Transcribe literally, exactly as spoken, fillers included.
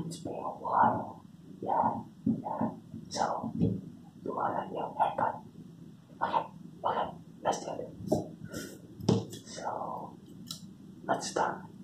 it's been a while. Yeah, yeah. So, you wanna get a haircut? Okay, okay, let's do it. So, let's start.